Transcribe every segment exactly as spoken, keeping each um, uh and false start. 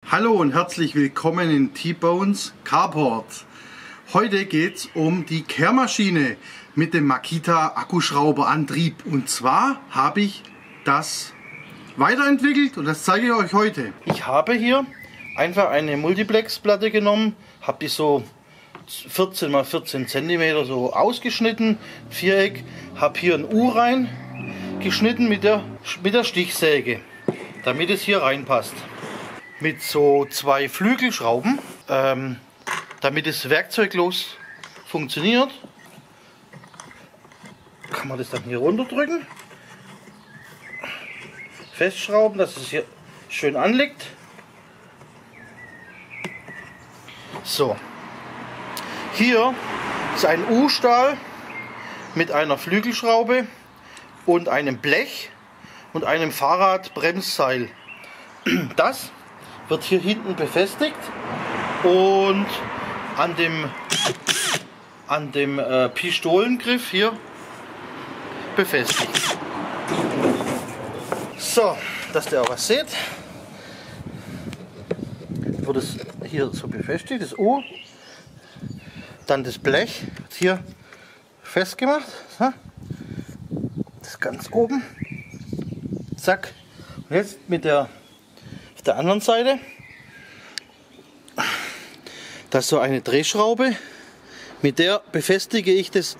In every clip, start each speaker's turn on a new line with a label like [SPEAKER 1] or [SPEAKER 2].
[SPEAKER 1] Hallo und herzlich willkommen in T-Bones Carport. Heute geht es um die Kehrmaschine mit dem Makita Akkuschrauberantrieb. Und zwar habe ich das weiterentwickelt und das zeige ich euch heute. Ich habe hier einfach eine Multiplex-Platte genommen, habe die so vierzehn mal vierzehn Zentimeter so ausgeschnitten, Viereck, habe hier ein U rein geschnitten mit der, mit der Stichsäge, damit es hier reinpasst. Mit so zwei Flügelschrauben, ähm, damit es werkzeuglos funktioniert, kann man das dann hier runterdrücken, festschrauben, dass es hier schön anliegt. So, hier ist ein U-Stahl mit einer Flügelschraube und einem Blech und einem Fahrradbremsseil. Das wird hier hinten befestigt und an dem, an dem äh, Pistolengriff hier befestigt. So, dass ihr auch was seht, wird es hier so befestigt, das U, dann das Blech wird hier festgemacht, so. Das ganz oben, zack, und jetzt mit der auf der anderen Seite, da ist so eine Drehschraube, mit der befestige ich das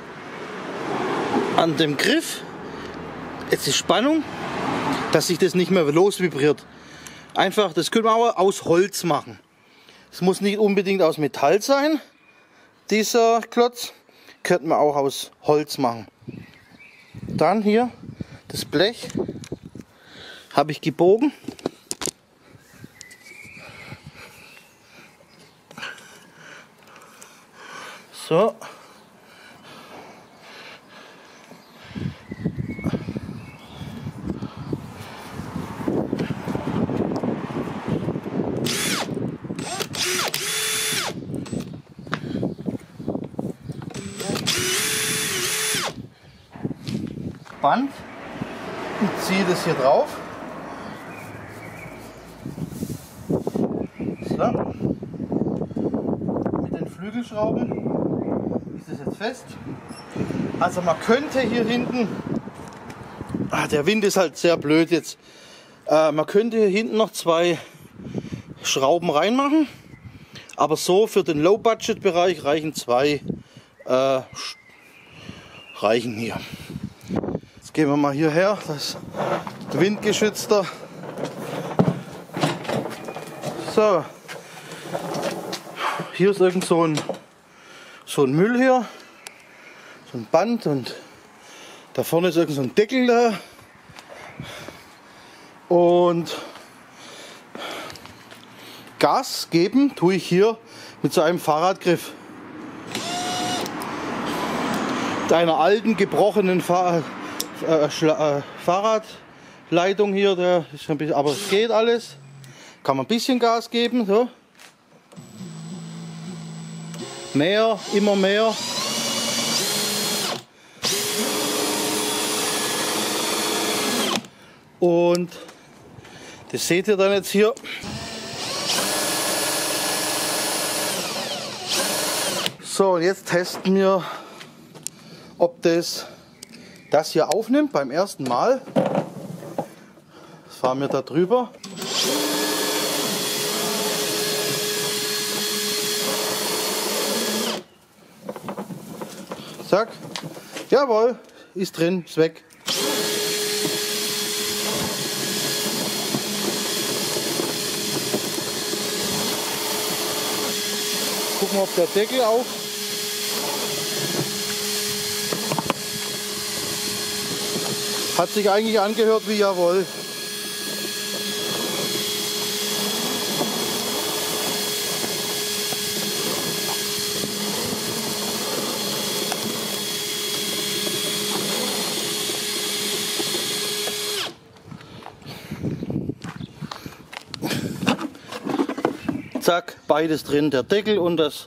[SPEAKER 1] an dem Griff. Jetzt die Spannung, dass sich das nicht mehr losvibriert. Einfach, das können wir auch aus Holz machen. Es muss nicht unbedingt aus Metall sein, dieser Klotz, könnte man auch aus Holz machen. Dann hier das Blech habe ich gebogen. So. Band und ziehe das hier drauf. So. Mit den Flügelschrauben ist das jetzt fest. Also man könnte hier hinten, ah, der Wind ist halt sehr blöd jetzt, äh, man könnte hier hinten noch zwei Schrauben reinmachen, aber so für den Low-Budget-Bereich reichen zwei, äh, reichen hier. Jetzt gehen wir mal hierher, das ist windgeschützter. So, hier ist irgend so ein, so ein Müll hier, so ein Band, und da vorne ist irgend so ein Deckel da. Und Gas geben tue ich hier mit so einem Fahrradgriff. Mit einer alten gebrochenen Fahr äh, äh, Fahrradleitung hier, der ist ein bisschen, aber es geht alles. Kann man ein bisschen Gas geben, so. Mehr, immer mehr. Und das seht ihr dann jetzt hier. So, und jetzt testen wir, ob das das hier aufnimmt beim ersten Mal. Das fahren wir da drüber. Zack. Jawohl, ist drin, ist weg. Gucken wir, ob der Deckel auf. Hat sich eigentlich angehört wie jawohl. Zack, beides drin, der Deckel und das.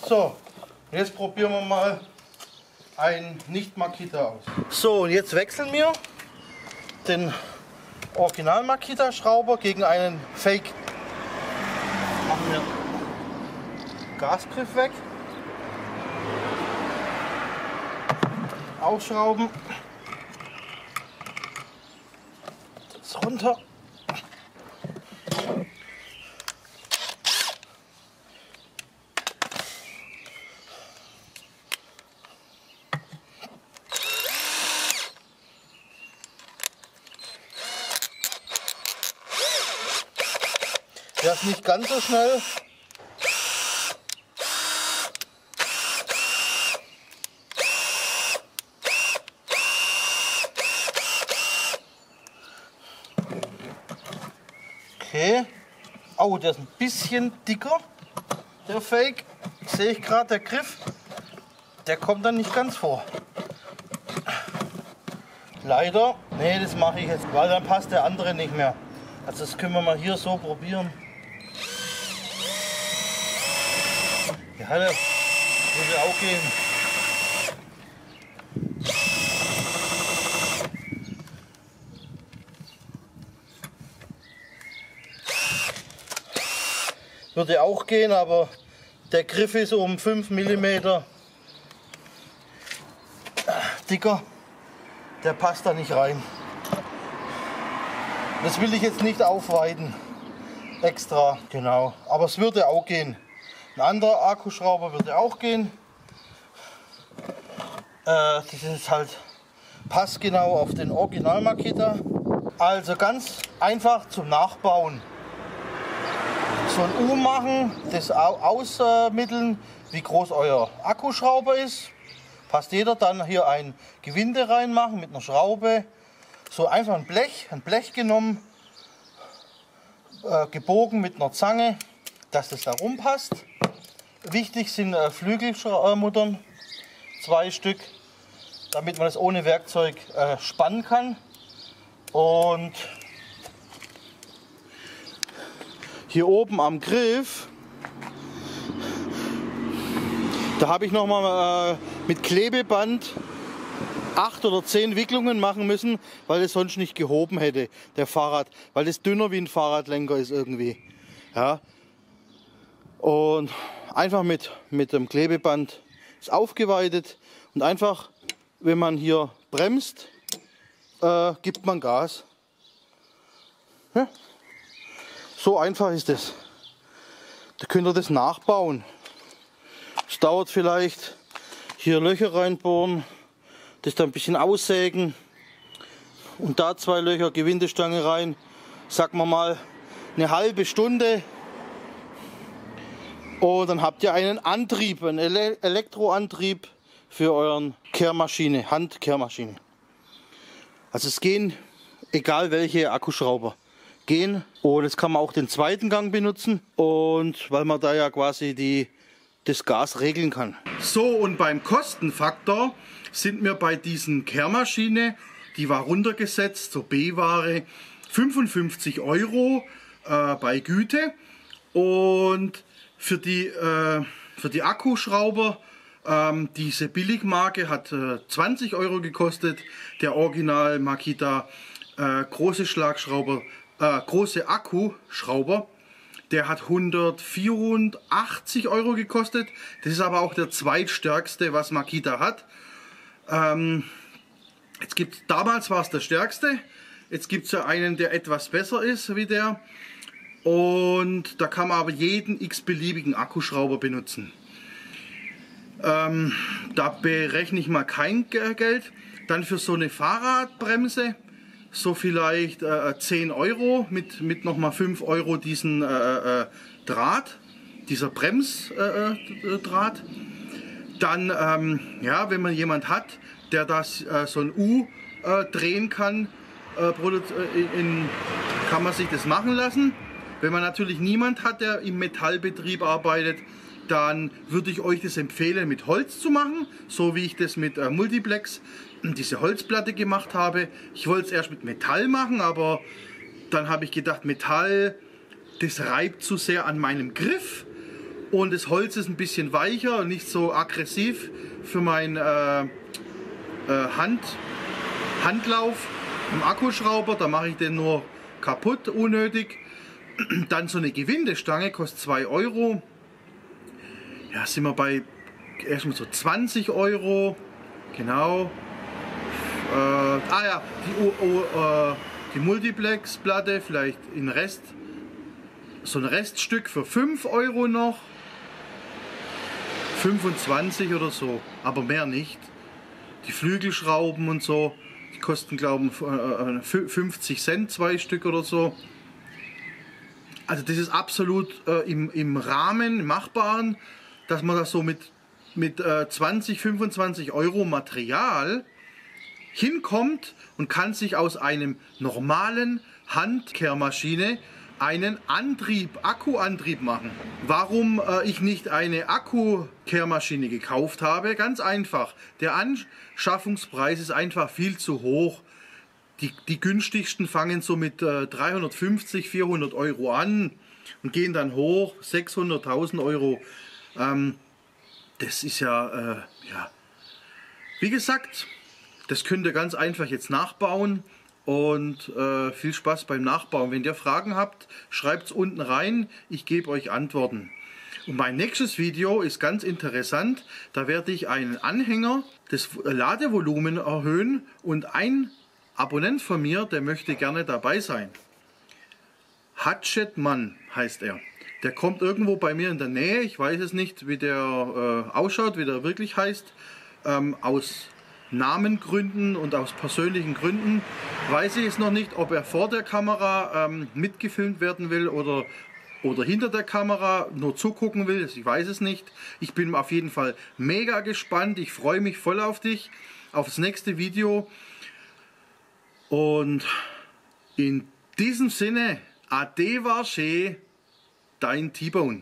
[SPEAKER 1] So, jetzt probieren wir mal ein Nicht-Makita aus. So, und jetzt wechseln wir den Original Makita Schrauber gegen einen Fake. Machen wir Gasgriff weg. Ausschrauben. Das runter. Der ist nicht ganz so schnell. Okay. Oh, der ist ein bisschen dicker, der Fake. Sehe ich gerade, der Griff. Der kommt dann nicht ganz vor. Leider. Nee, das mache ich jetzt, weil dann passt der andere nicht mehr. Also das können wir mal hier so probieren. Ja, das würde auch gehen. Würde auch gehen, aber der Griff ist um fünf Millimeter dicker. Der passt da nicht rein. Das will ich jetzt nicht aufweiten. Extra, genau. Aber es würde auch gehen. Ein anderer Akkuschrauber würde auch gehen. Äh, das ist halt passgenau auf den Original Makita. Also ganz einfach zum Nachbauen. So ein U machen, das ausmitteln, wie groß euer Akkuschrauber ist. Passt jeder, dann hier ein Gewinde reinmachen mit einer Schraube. So einfach ein Blech, ein Blech genommen, äh, gebogen mit einer Zange, dass das da rumpasst. Wichtig sind äh, Flügelmuttern, zwei Stück, damit man das ohne Werkzeug äh, spannen kann. Und hier oben am Griff, da habe ich noch mal äh, mit Klebeband acht oder zehn Wicklungen machen müssen, weil es sonst nicht gehoben hätte, der Fahrrad, weil es dünner wie ein Fahrradlenker ist irgendwie. Ja. Und einfach mit, mit dem Klebeband ist aufgeweitet und einfach, wenn man hier bremst, äh, gibt man Gas. Ja. So einfach ist es. Da könnt ihr das nachbauen. Es dauert vielleicht, hier Löcher reinbohren, das dann ein bisschen aussägen und da zwei Löcher, Gewindestange rein, sagen wir mal eine halbe Stunde. Und dann habt ihr einen Antrieb, einen Ele- Elektroantrieb für euren Kehrmaschine, Handkehrmaschine. Also es gehen, egal welche Akkuschrauber, gehen. Und jetzt kann man auch den zweiten Gang benutzen, und weil man da ja quasi die, das Gas regeln kann. So, und beim Kostenfaktor sind wir bei diesen Kehrmaschine, die war runtergesetzt zur B-Ware, fünfundfünfzig Euro äh, bei Güte. Und für die, äh, für die Akkuschrauber, ähm, diese Billigmarke hat äh, zwanzig Euro gekostet. Der Original Makita äh, große Schlagschrauber, äh, große Akkuschrauber, der hat hundertvierundachtzig Euro gekostet. Das ist aber auch der zweitstärkste, was Makita hat. Ähm, jetzt gibt's, damals war es der stärkste. Jetzt gibt es ja einen, der etwas besser ist wie der. Und da kann man aber jeden x-beliebigen Akkuschrauber benutzen. Ähm, da berechne ich mal kein Geld. Dann für so eine Fahrradbremse so vielleicht äh, zehn Euro mit, mit nochmal fünf Euro diesen äh, äh, Draht, dieser Bremsdraht. Äh, Dann, ähm, ja, wenn man jemand hat, der das äh, so ein U äh, drehen kann, äh, in, kann man sich das machen lassen. Wenn man natürlich niemand hat, der im Metallbetrieb arbeitet, dann würde ich euch das empfehlen, mit Holz zu machen, so wie ich das mit äh, Multiplex, diese Holzplatte gemacht habe. Ich wollte es erst mit Metall machen, aber dann habe ich gedacht, Metall, das reibt zu sehr an meinem Griff. Und das Holz ist ein bisschen weicher und nicht so aggressiv für meinen äh, äh, Hand, Handlauf im Akkuschrauber. Da mache ich den nur kaputt, unnötig. Dann so eine Gewindestange, kostet zwei Euro. Ja, sind wir bei erstmal so zwanzig Euro. Genau. Äh, ah ja, die, oh, oh, äh, die Multiplex-Platte, vielleicht in Rest, so ein Reststück für fünf Euro noch. fünfundzwanzig oder so, aber mehr nicht. Die Flügelschrauben und so, die kosten glaube ich fünfzig Cent, zwei Stück oder so. Also das ist absolut äh, im, im Rahmen, im Machbaren, dass man das so mit, mit äh, zwanzig, fünfundzwanzig Euro Material hinkommt und kann sich aus einem normalen Handkehrmaschine einen Antrieb, Akkuantrieb machen. Warum äh, ich nicht eine Akkukehrmaschine gekauft habe? Ganz einfach. Der Anschaffungspreis ist einfach viel zu hoch. Die, die günstigsten fangen so mit äh, dreihundertfünfzig, vierhundert Euro an und gehen dann hoch, sechshundert, tausend Euro. Ähm, das ist ja, äh, ja, wie gesagt, das könnt ihr ganz einfach jetzt nachbauen. Und äh, viel Spaß beim Nachbauen. Wenn ihr Fragen habt, schreibt es unten rein. Ich gebe euch Antworten. Und mein nächstes Video ist ganz interessant. Da werde ich einen Anhänger, das Ladevolumen erhöhen. Und ein Abonnent von mir, der möchte gerne dabei sein. Hatchet Mann heißt er. Der kommt irgendwo bei mir in der Nähe. Ich weiß es nicht, wie der äh, ausschaut, wie der wirklich heißt. Ähm, aus Namengründen und aus persönlichen Gründen weiß ich es noch nicht, ob er vor der Kamera ähm, mitgefilmt werden will oder, oder hinter der Kamera nur zugucken will. Ich weiß es nicht. Ich bin auf jeden Fall mega gespannt. Ich freue mich voll auf dich, auf das nächste Video. Und in diesem Sinne, ade war schön, dein T-Bone.